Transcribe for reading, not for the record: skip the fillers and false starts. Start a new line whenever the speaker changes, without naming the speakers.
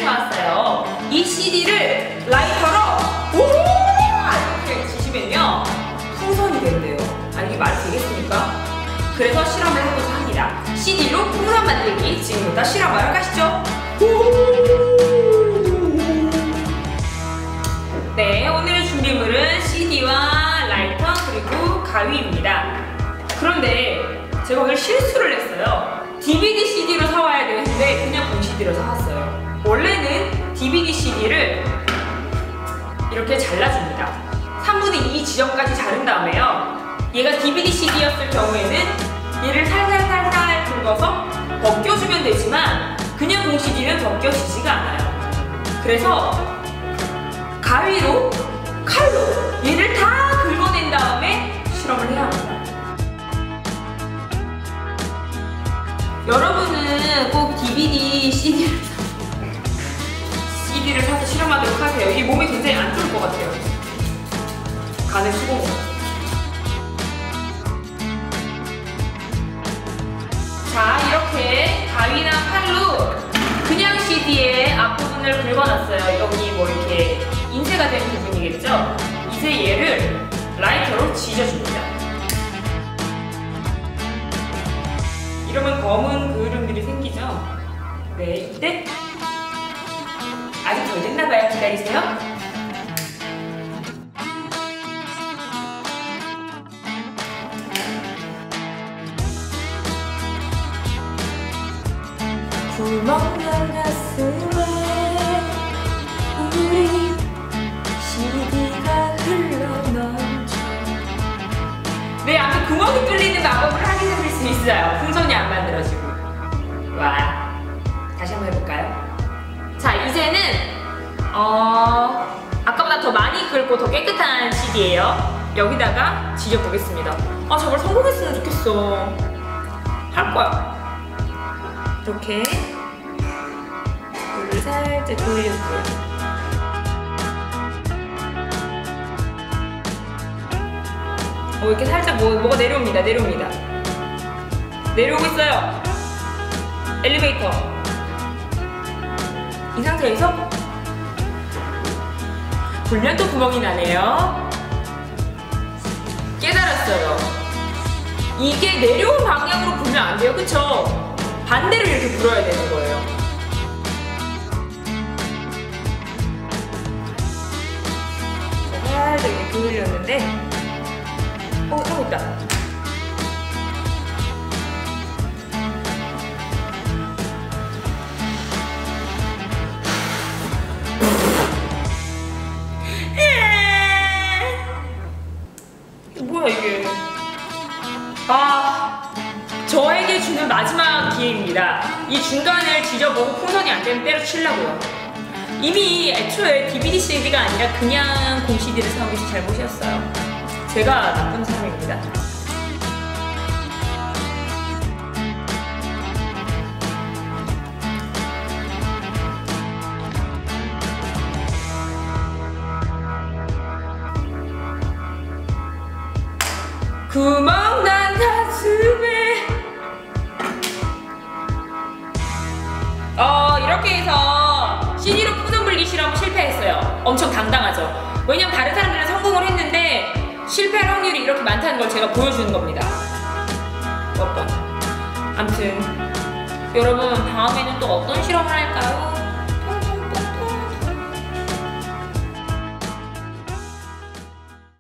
사왔어요. 이 CD를 라이터로 이렇게 지시면요 풍선이 된대요. 아, 이게 말이 되겠습니까? 그래서 실험을 해보자 합니다. CD로 풍선 만들기. 지금부터 실험하러 가시죠. 네, 오늘의 준비물은 CD와 라이터 그리고 가위입니다. 그런데 제가 오늘 실수를 했어요. DVD CD로 사와야 되는데 그냥 본 CD로 사왔어요. 원래는 DVD CD를 이렇게 잘라줍니다. 3분의 2 지점까지 자른 다음에요. 얘가 DVD CD였을 경우에는 얘를 살살살살 긁어서 벗겨주면 되지만 그냥 본 CD는 벗겨지지가 않아요. 그래서 가위로, 칼로 얘를 다 긁어낸 다음에 실험을 해야 합니다. 여러분은 꼭 DVD CD를 사서 실험하도록 하세요. 이게 몸에 굉장히 안 좋을 것 같아요. 간의 수공업. 자, 이렇게 가위나 칼로 그냥 CD의 앞부분을 긁어놨어요. 여기 뭐 이렇게 인쇄가 된 부분이겠죠? 이제 얘를 라이터로 지져줍니다. 이러면 검은 그을음들이 생기죠? 네, 이때 아직 덜 됐나봐요. 기다리세요. 구멍난 가슴에 우리 CD가 흘러넘쳐. 네, 아무튼 구멍이 뚫리는 마법을 확인해볼 수 있어요. 풍선이 안 만들어지고. 와, 다시 한번 해볼까요? 자, 이제는 아까보다 더 많이 긁고 더 깨끗한 CD예요. 여기다가 지져보겠습니다. 아, 저걸 성공했으면 좋겠어. 할 거야. 이렇게 물을 살짝 돌려주고요. 이렇게 살짝 뭐가 내려옵니다. 내려오고 있어요. 엘리베이터. 이 상태에서 불면 또 구멍이 나네요. 깨달았어요. 이게 내려온 방향으로 불면 안 돼요. 그쵸? 반대로 이렇게 불어야 되는 거예요. 살짝 이렇게 돌렸는데 하고 있다. 뭐야 이게. 저에게 주는 마지막 기회입니다. 이 중간을 지져보고 풍선이 안 되면 때려치려고요. 이미 애초에 DVD CD가 아니라 그냥 공 CD를 사온 게 잘못이었어요. 제가 나쁜 사람입니다. 구멍난 가슴에 이렇게 해서 CD로 풍선 불기 실험 실패했어요. 엄청 당당하죠. 왜냐면 다른 사람들은 성공을 했는데 실패할 확률이 이렇게 많다는 걸 제가 보여주는 겁니다. 아무튼 여러분 다음에는 또 어떤 실험을 할까요?